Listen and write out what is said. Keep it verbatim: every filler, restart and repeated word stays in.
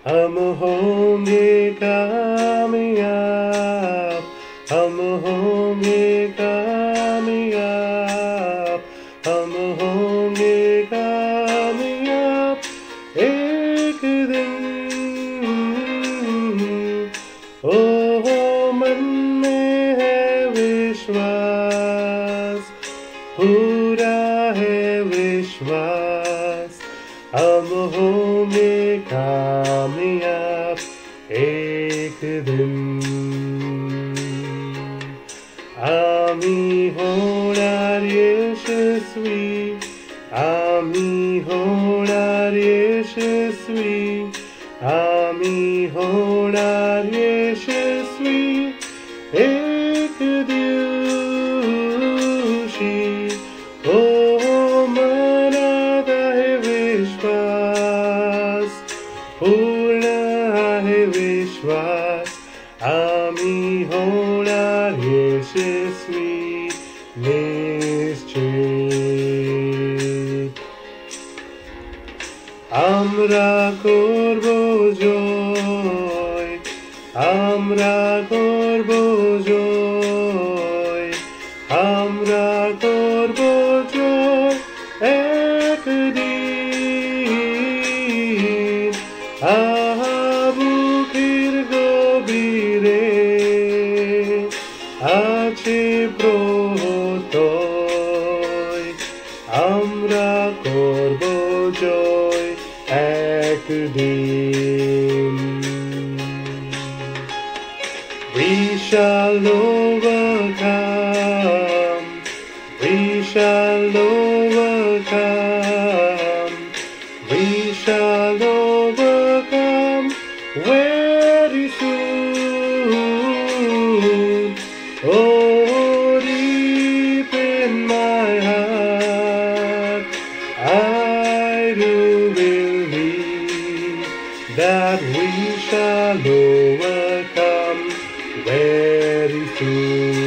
हम होंगे कामयाब, हम होंगे कामयाब, हम होंगे कामयाब एक दिन। ओ मन में है विश्वास, पूरा है विश्वास, हम होंगे कामयाब एक दिन। আমি হলার यशस्वी, আমি হলার यशस्वी, আমি হলার यशस्वी एक दिवशी। ओ मनाता है विश्वास, पूर्ण है विश्वास, আমি হলার यशस्वी নিশ্চিত। আমরা করব জয়, আমরা করব জয়, আমরা করব জয় একদিন। আহা বুকের গভীরে আছে প্রত্যয়, আমরা করব জয় একদিন। We shall overcome, we shall overcome, we shall overcome very soon. Oh, deep in my heart, I do believe that we shall overcome very soon.